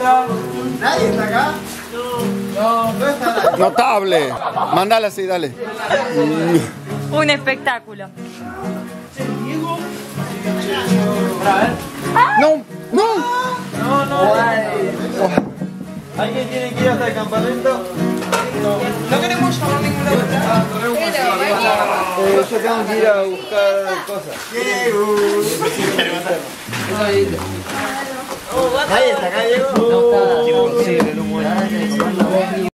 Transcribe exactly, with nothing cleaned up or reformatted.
¿Nadie está acá? No, no está nadie. Notable. Mandala así, dale. Un espectáculo. No, no. No, no. ¿Alguien tiene que ir hasta el campamento? No queremos tomar ninguna otra. Eh, yo tengo que ir a buscar cosas. ¿Nadie está acá, Diego? No está.